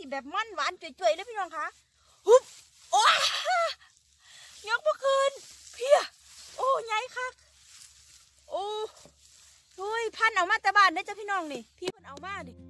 สิแบบมันหวานจ่วยๆเลยพี่น้องคะฮึบโอ้ยกเมื่อคืนเพี้ยโอ้ใหญ่คักโอ้เฮ้ยพันเอามาแต่บ้านได้จ้ะพี่น้องนี่พี่เพิ่นเอามาดิ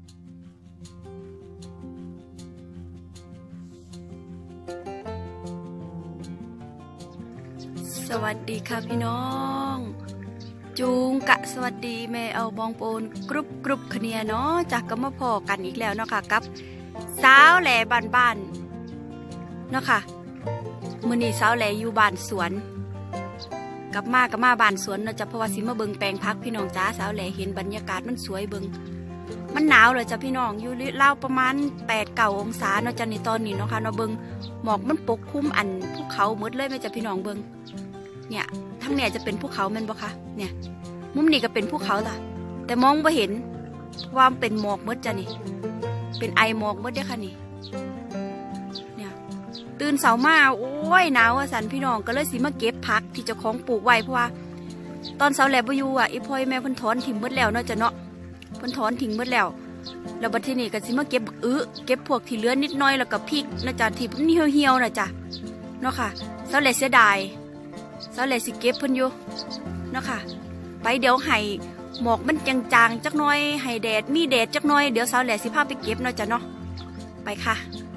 สวัสดีค่ะพี่น้องจูงกะสวัสดีแม่เอาบองโปนกรุบขเนียเนาะจากก็มาพอกันอีกแล้วเนาะค่ะกับสาวแหล่บ้านเนาะค่ะมื้อนี้สาวแหล่อยู่บ้านสวนกลับมาบ้านสวนเนาะจ้ะเพราะว่าสิมาเบิ่งแปลงพักพี่น้องจ้าสาวแหล่เห็นบรรยากาศมันสวยเบิ่งมันหนาวเลยจ้ะพี่น้องอยู่ราวประมาณ8-9 องศาเนาะจ้ะในตอนนี้เนาะค่ะเนาะเบิ่งหมอกมันปกคลุมอันภูเขาหมดเลยแม่จ้ะพี่น้องเบิ่งเนี่ยทั้งเนี่ยจะเป็นภูเขาแม่นบ่คะเนี่ยมุมนี้ก็เป็นภูเขาจ้ะแต่มองไม่เห็นว่าเป็นหมอกมดจ้ะนี่เป็นไอหมอกมดเด้อค่ะนี่เนี่ยตื่นเช้ามาโอ้ยหนาวสันพี่น้องก็เลยสิมาเก็บผักที่เจ้าของปลูกไว้เพราะว่าตอนเช้าแลบ่อยู่อีพ่อยแม่เพิ่นถอนถิ่มหมดแล้วเนาะจ้ะเนาะเพิ่นถอนทิ้งหมดแล้วบัดทีนี้ก็สิมาเก็บเก็บพวกที่เหลือนิดหน่อยแล้วก็พริกนะจ้ะที่มันเหี่ยวๆนะจ้ะเนาะค่ะเช้าแลเสียดายเช้าแลสิเก็บเพิ่นอยู่เนาะค่ะไปเดี๋ยวให้หมอกมันจางๆจักหน่อยให้แดดมีแดดจักหน่อยเดี๋ยวสาวแหล่สิพาไปเก็บเนาะจ้ะเนาะไปค่ะ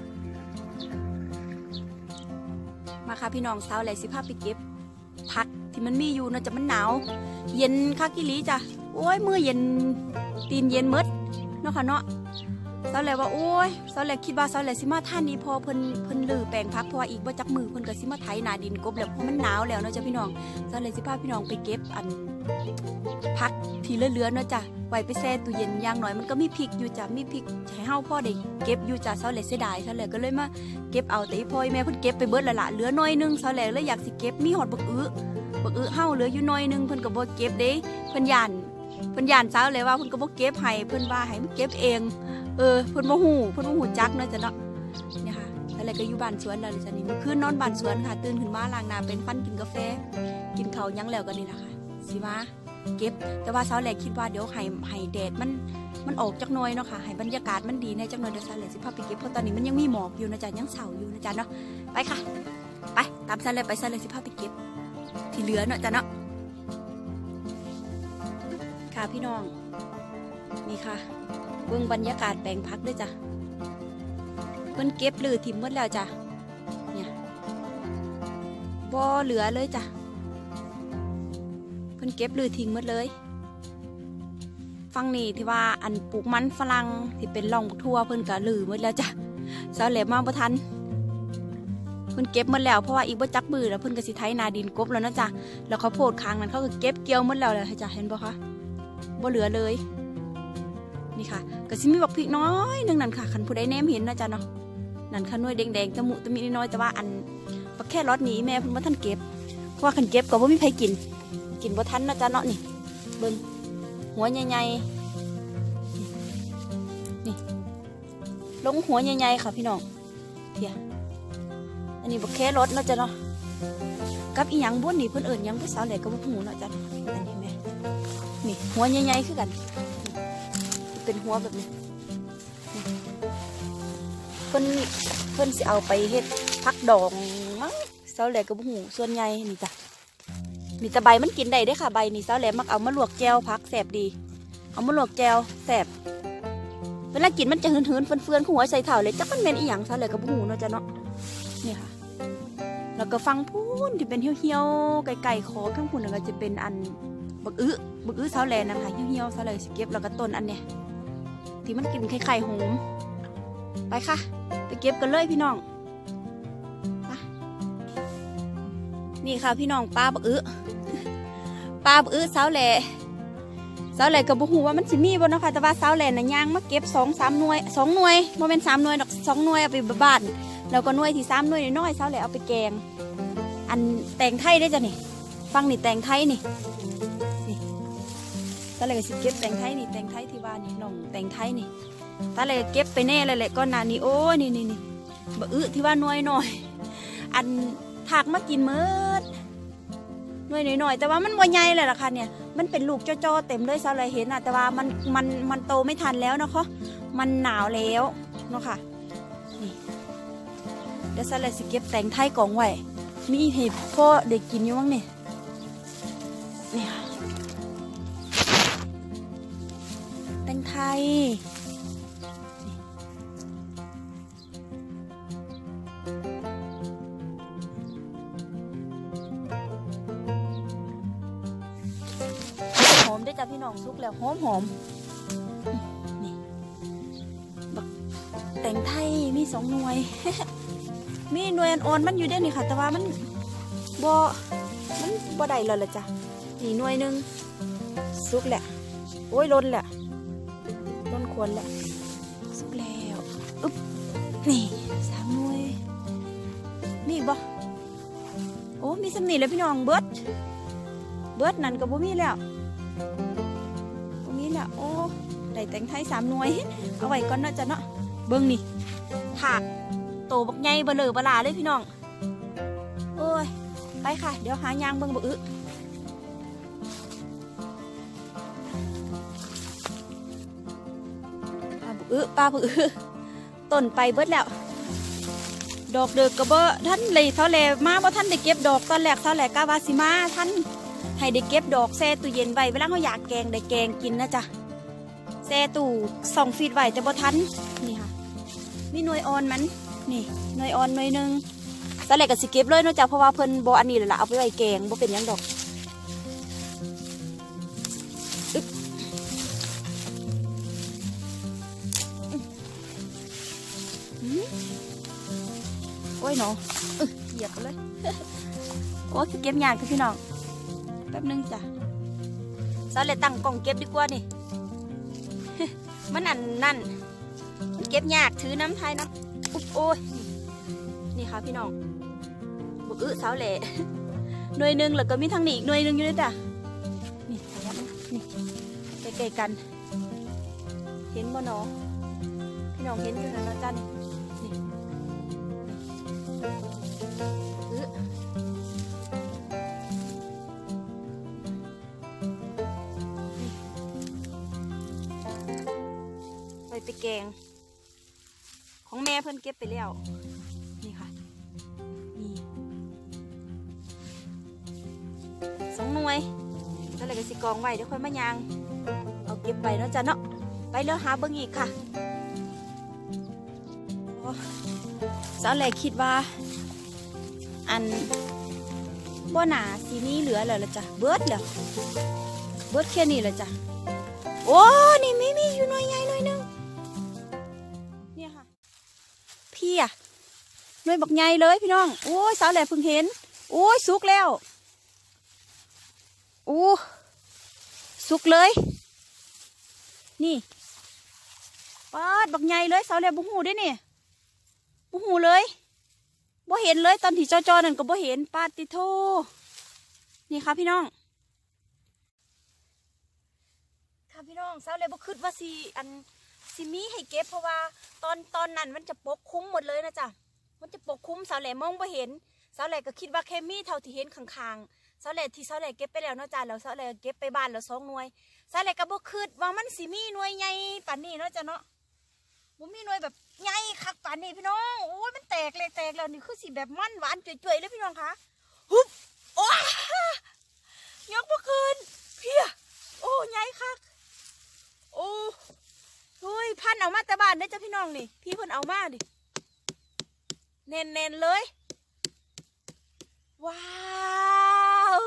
มาค่ะพี่น้องสาวแหล่สิพาไปเก็บผักที่มันมีอยู่เนาะจ้ะมันหนาวเย็นคักกิลีจ้ะโอ้ยมือเย็นตีนเย็นมดเนาะค่ะเนาะสาวแหล่ว่าโอ้ยสาวแหล่คิดว่าสาวแหล่สิมาท่านนี้พอเพิ่นลือแปลงผักเพราะว่าอีกบ่จักมือเพิ่นก็สิมาไถนาดินกบแล้วเพราะมันหนาวแล้วเนาะจ้ะพี่น้องสาวแหล่สิพาพี่น้องไปเก็บอันผักที่เหลือๆเนาะจ้ะไว้ไปแช่ตู้เย็นอย่างหน่อยมันก็มีพริกอยู่จ้ะมีพริกให้เฮาพ่อได้เก็บอยู่จ้ะสาวแหล่เสียดายสาวแหล่ก็เลยมาเก็บเอาแต่อีพ่อแม่เพิ่นเก็บไปเบิดแล้วล่ะเหลือน้อยนึงสาวแหล่เลยอยากสิเก็บมีหอดบักเฮาเหลืออยู่น้อยนึงเพิ่นก็บ่เก็บเด้เพิ่นย่านสาวแหล่ว่าเพิ่นก็บ่เก็บให้เพิ่นว่าให้มันเก็บเองเพิ่นบ่ฮู้จักเนาะจ้ะเนาะเนี่ยค่ะสาวแหล่ก็อยู่บ้านสวนแล้วจ้ะนี่เมื่อคืนนอนบ้านสวนค่ะตื่นขึ้นมาล้างหน้าเป็นฟันกินกาแฟกินข้าวยังแล้วก็นี่ล่ะค่ะสิมาเก็บแต่ว่าสาวแหล่คิดว่าเดี๋ยวให้แดดมันออกจักหน่อยเนาะค่ะให้บรรยากาศมันดีในจักหน่อยเดี๋ยวสาวแหล่สิพาไปเก็บเพราะตอนนี้มันยังมีหมอกอยู่นะจ๊ะยังเฉาอยู่นะจ๊ะเนาะไปค่ะไปตามสาวแหล่ไปสาวแหล่สิพาไปเก็บที่เหลือเนาะจ๊ะเนาะค่ะพี่น้องนี่ค่ะเบิ่งบรรยากาศแปลงพักด้วยจ้ะเพิ่นเก็บลือถิ่มหมดแล้วจ้ะเนี่ยบ่เหลือเลยจ้ะเพิ่นเก็บลือทิ้งหมดเลยฟังนี่ที่ว่าอันปลูกมันฝรั่งที่เป็นร่องทั่วเพิ่นก็ลือหมดแล้วจ้ะสาวแหล่มาบ่ทันเพิ่นเก็บหมดแล้วเพราะว่าอีกบ่จักมือแล้วเพิ่นก็สิไถนาดินกบแล้วนะจ้ะแล้วเขาโพดค้างนั้นเขาก็เก็บเกี่ยวหมดแล้วจ้ะเห็นบ่คะบ่เหลือเลยนี่ค่ะก็สิมีบักพริกน้อยนึงนั่นค่ะคันผู้ใดแนมเห็นนะจ้ะเนาะนั่นค่ะหน่วยแดงๆตะมุตะมิน้อยแต่ว่าอันบักแค่รอดนี้แม่เพิ่นบ่ทันเก็บเพราะว่าคันเก็บก็บ่มีใครกินบ่ทันนะจ๊ะเนาะนี่เบิ่งหัวใหญ่ๆนี่ลงหัวใหญ่ๆค่ะพี่น้องเพียอันนี้บักแค่รถเนาะจ๊ะเนาะกับอีหยังบ้วนนี่เพิ่นเอิ้นหยังผู้สาวแหล่ก็บ่ฮู้เนาะจ๊ะอันนี้แม่นี่หัวใหญ่ๆคือกันเป็นหัวแบบนี้เพิ่นสิเอาไปเฮ็ดผักดองมั้งสาวแหล่ก็บ่ฮู้ส่วนใหญ่นี่จ้ะนี่แต่ใบมันกินได้เด้ค่ะใบนี่สาวแหล่มักเอามาลวกแจวผักแสบดีเอามาลวกแจวแสบเวลากินมันจะหืนๆเฟื่อนๆหัวใส่เถ่าเลยจักมันเป็นอีหยังสาวแหล่ก็บ่ฮู้เนาะจ้ะเนาะนี่ค่ะแล้วก็ฟังพูนที่เป็นเหี่ยวๆไก่ๆคอข้างพูนก็จะเป็นอันบักอื้อสาวแหล่นั่นค่ะเหี่ยวๆสาวแหล่สิเก็บแล้วก็ต้นอันเนี้ยที่มันกินไข่หอมไปค่ะไปเก็บกันเลยพี่น้องนี่ค่ะพี่น้องปลาบักอื้อสาวแหล่ก็บ่ฮู้ว่ามันสิมีบ่เนาะค่ะแต่ว่าสาวแหล่น่ะย่างมาเก็บ2-3 หน่วย2 หน่วยบ่แม่น3 หน่วยดอก2 หน่วยเอาไปบ้านแล้วก็หน่วยที่3 หน่วยน้อยๆสาวแหล่เอาไปแกงอันแตงไทยได้จ้ะนี่ฟังนี่แตงไทยนี่สาวแหล่ก็สิเก็บแตงไทยนี่แตงไทยที่ว่านี่น้องแตงไทยนี่สาวแหล่เก็บไปแน่เลยแหละก่อนหน้านี้โอ้นี่บักอื้อที่ว่าหน่วยน้อยอันถากมากินมื้อหน่อยแต่ว่ามันบ่ใหญ่เลยล่ะค่ะเนี่ยมันเป็นลูกจ้อๆเต็มเลยสาวแหล่เห็นแต่ว่ามันโตไม่ทันแล้วนะคะมันหนาวแล้วเนาะค่ะนี่เดี๋ยวซาเลยสิเก็บแตงไทยกองไว้มีเห็ดพ่อเด็กกินอยู่มั้งเนี่ยนี่ค่ะแตงไทยหอมได้จ้ะพี่น้องซุกแล้วหอมนี่บักแตงไทยมี2 หน่วย มีหน่วยอ่อนมันอยู่ได้นี่ค่ะแต่ว่ามันบ่ได้เลยละจ้ะนี่หน่วยหนึ่งซุกแหละโอ้ยล้นแหละล้นควรแหละซุกแล้วอึ๊บนี่3 หน่วยมีอีกบ่โอ้มีสำนีแล้วพี่น้องเบิดนั่นก็บ่มีแล้วโอ้ได้แตงไทย3 หน่วยเอาไว้ก่อนเนาะจ้ะเนาะเบิ่งนี่ถากโตบักใหญ่เบลอเบลาเลยพี่น้องโอ้ยไปค่ะเดี๋ยวหายางเบิ่งบักปลาบักต้นไปเบิดแล้วดอกเดือกกระเบอท่านเลยเท่าแลมาเพราะท่านได้เก็บดอกตอนแรกเท่าแลกาวาซิมาท่านให้ได้เก็บดอกแช่ตู้เย็นไว้เวลาเขาอยากแกงได้แกงกินนะจ๊ะแช่ตู้2 ฟีตไว้แต่บ่ทันนี่ค่ะมีหน่วยอ่อนมันนี่หน่วยอ่อนหน่วยหนึ่งตอนแรกก็สิเก็บเลยเนาะจ๊ะเพราะว่าเพิ่นบ่อันนี้แหละเอาไปไว้แกงบ่เป็นหยังดอกโอ้ยเนาะเหยียบไปเลยโอ้ยเก็บยากคือพี่น้องแป๊บนึงจ้ะซาเลยตั้งกล่องเก็บดีกว่านี่ มันนั่นมันเก็บยากถือน้ำไทยนะอุ๊บโอ้ยนี่ค่ะพี่น้องบุกสาวแหล่หน่วยหนึ่งแล้วก็มีทางนี้อีกหน่วยหนึ่งอยู่ด้วยจ้ะนี่นี่ใกล้ๆกันเห็นบ่เนาะพี่น้องเห็นอยู่นะจันนี่ไปแกงของแม่เพิ่นเก็บไปแล้วนี่ค่ะนี่2 หน่วยแล้วอะไรก็สิกองไว้เดี๋ยวค่อยมายางเอาเก็บไปเนาะจ้ะเนาะไปแล้วหาเบิ่งอีกค่ะสาวแหลกคิดว่าอันบ่หนาสีนี้เหลือแล้วละจ้ะเบิดแค่นี้เลยจ้ะโอ้นี่มีอยู่หน่วยใหญ่หน่วยนึงเนี่ยค่ะพี่อะหน่วยบักใหญ่เลยพี่น้องโอ้ยสาวแหลกเพิ่งเห็นโอ้ยสุกแล้วโอ้สุกเลยนี่ปาดบักใหญ่เลยสาวแหลกบุหูได้เนี่ยบุหูเลยบ่เห็นเลยตอนที่จอนั่นก็บ่เห็นปาติโทนี่ค่ะพี่น้องค่ะพี่น้องสาวเลยบ่คิดว่าสิมีให้เก็บเพราะว่าตอนนั้นมันจะปกคุ้มหมดเลยนะจ๊ะมันจะปกคุ้มสาวแหลมองบ่เห็นสาวแหลก็คิดว่าแค่มีเท่าที่เห็นข้างๆสาวแหลที่สาวแหลเก็บไปแล้วนะจ๊ะแล้วสาวแหลเก็บไปบ้านแล้ว2 หน่วยสาวแหลก็บ่คิดว่ามันสิมีหน่วยใหญ่ปานนี้เนาะจ๊ะเนาะบ่มีหน่วยแบบใหญ่คักปานนี้พี่น้องโอ้ยมันแตกแล้วนี่คือสีแบบมันหวานจ่วยๆเลยพี่น้องคะฮึบโอ้ยกบ่คืนเพี้ยโอ้ใหญ่คักโอ้เฮ้ยพันเอามาแต่บ้านได้จ้ะพี่น้องนี่พี่เพิ่นเอามาดิเน้นเลยว้าว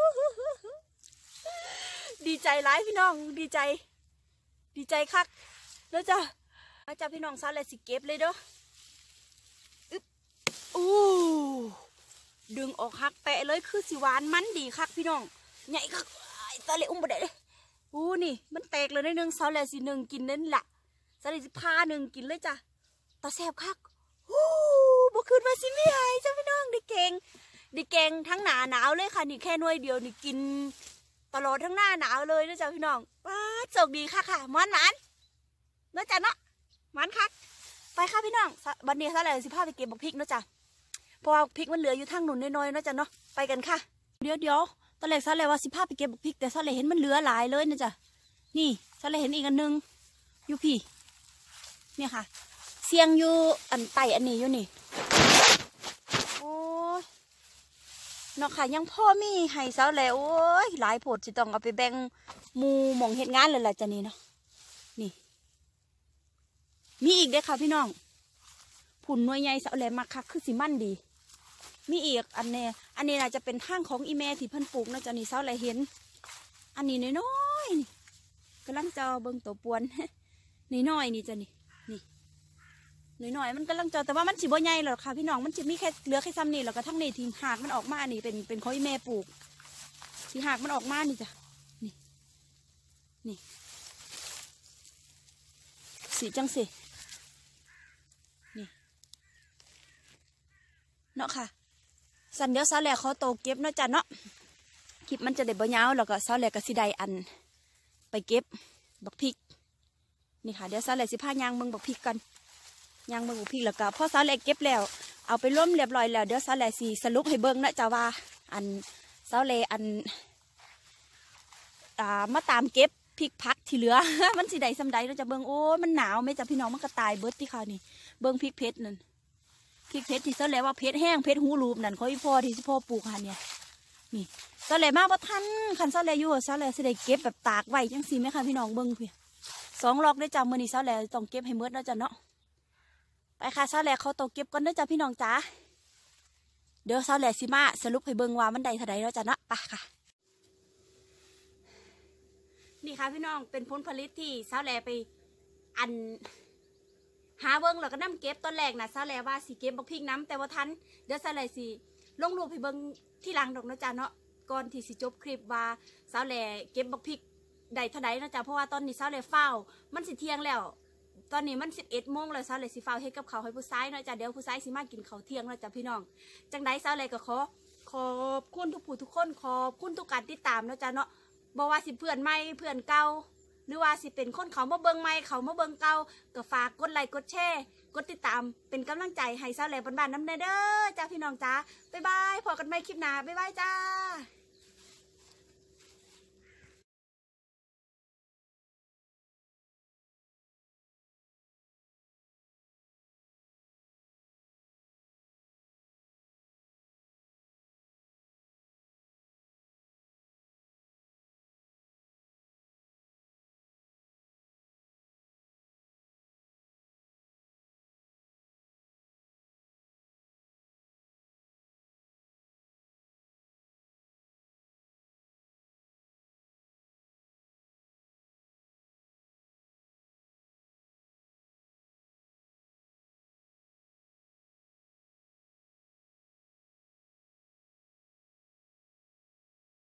ดีใจร้ายพี่น้องดีใจคักแล้วจ้ะอาจารย์พี่น้องซาเลยสิเก็บเลยเด้ออึ๊บโอ้ดึงออกคักแปะเลยคือสิหวานมันดีคักพี่น้องใหญ่คักซาเลยอุ้มบ่ได้เลยโอ้นี่มันแตกเลยได้1ซาเลยสิ1กินนั่นแหละซาเลยสิพา1กินเลยจ้ะตาแซ่บคักโอ้บ่คืนมาสิไม่หายจ้ะพี่น้องได้เก่งทั้งหนาหนาวเลยค่ะนี่แค่หน่วยเดียวนี่กินตลอดทั้งหน้าหนาวเลยนะจ้ะพี่น้องว้าโชคดีค่ะมันเนาะจ้ะเนาะมันคักไปค่ะพี่น้องวันนี้ซะเลยสิพาไปเก็บบักพริกเนาะจ้ะเพราะว่าพริกมันเหลืออยู่ทางหนุนน้อยๆเนาะจ้ะเนาะไปกันค่ะเดี๋ยวตอนแรกซะเลยว่าสิพาไปเก็บบักพริกแต่ซะเลยเห็นมันเหลือหลายเลยนะจ้ะนี่ซะเลยเห็นอีกอันนึงอยู่พี่เนี่ยค่ะเสียงอยู่อันไตอันนี้อยู่นี่โอ้ยเนาะค่ะยังพ่อมีให้สาวแหล่โอ้ยหลายโพดสิต้องเอาไปแบ่งหมู่หม่องเฮ็ดงานเลยล่ะจ้ะนี่เนาะนี่มีอีกเด้อค่ะพี่น้องผุ่นหน่วยใหญ่สาวแหล่มักคักคือสิมันดีมีอีกอันนี้น่าจะเป็นทางของอีแม่ที่เพิ่นปลูกนะจ้ะนี่สาวแหล่เห็นอันนี้น้อยๆนี่กำลังจะเบิ่งตัวปวนน้อยๆนี่จ้ะนี่น้อยๆมันกำลังจะแต่ว่ามันสิบ่ใหญ่หรอกค่ะพี่น้องมันจะมีแค่เหลือแค่ซ้ำนี่แล้วก็ทั้งนี้ทีหากมันออกมานี่เป็นของอีแม่ปลูกที่หากมันออกมานี่จ้ะนี่สีจังสินี่เนาะค่ะสันเดี๋ยวสาวแหล่เขาโตเก็บเนาะจ้ะเนาะคลิปมันจะได้บ่ยาวแล้วก็สาวแหล่ก็สิได้อันไปเก็บบักพริกนี่ค่ะเดี๋ยวสาวแหล่สิพายางเบิ่งบักพริกกันยางเบิ่งบักพริกแล้วก็พอสาวแหล่เก็บแล้วเอาไปร่วมเรียบร้อยแล้วเดี๋ยวสาวแหล่สิสรุปให้เบิ่งนะจ้ะว่าอันสาวแหล่อันมาตามเก็บพริกพักที่เหลือ มันสิได้สำใดเราจะเบิ่งโอ้มันหนาวไหมจ้ะพี่น้องมันก็ตายเบิดที่ค่ะนี่เบิ่งพริกเพชรนั่นพริกเพชรที่สาวแหล่ว่าเพชรแห้งเพชรหูรูปนั่นเขาอีพ่อที่พ่อปลูกค่ะเนี่ยนี่สาวแหล่มาบ่ทันคันสาวแหล่อยู่สาวแหล่สิได้เก็บแบบตากไว้จังซี่ไหมคะพี่น้องเบิ่งเพี่2 รอบได้จ้ะมื้อนี้สาวแหล่ต้องเก็บให้หมดแล้วจ้ะเนาะไปค่ะสาวแหล่เขาต้องเก็บก่อนเด้อจ้ะพี่น้องจ๋าเดี๋ยวสาวแหล่สิมาสรุปให้เบิ่งว่ามันได้เท่าใดแล้วจ้ะเนาะไปค่ะนี่ค่ะพี่น้องเป็นผลผลิตที่สาวแหล่ไปอันหาเบิ่งแล้วก็นำเก็บตอนแรกนะสาวแหล่ว่าสิเก็บบักพริกน้ำแต่ว่าทันเดี๋ยวสาวแหล่สิลงรูปให้เบิ่งที่หลังดอกนะจ๊ะเนาะก่อนที่สิจบคลิปว่าสาวแหล่เก็บบักพริกได้เท่าใดนะจ๊ะเพราะว่าตอนนี้สาวแหล่เฝ้ามันสิเที่ยงแล้วตอนนี้มัน11 โมงแล้วสาวแหล่สิเฝ้าเฮ็ดกับข้าวให้ผู้ชายนะจ๊ะเดี๋ยวผู้ชายสิมากินข้าวเที่ยงนะจ๊ะพี่น้องจังไดสาวแหล่ก็ขอบคุณทุกผู้ทุกคนขอบคุณทุกการติดตามนะจ๊ะเนาะบอกว่าสิเพื่อนใหม่เพื่อนเก่าหรือว่าสิเป็นคนเขามาเบิ่งใหม่เขามาเบิ่งเก่าก็ฝากกดไลค์กดแชร์กดติดตามเป็นกำลังใจให้สาวแหล่บ้านๆน้ำเด้อจ้าพี่น้องจ้าบ๊ายบายพบกันใหม่คลิปหน้าบ๊ายบายจ้า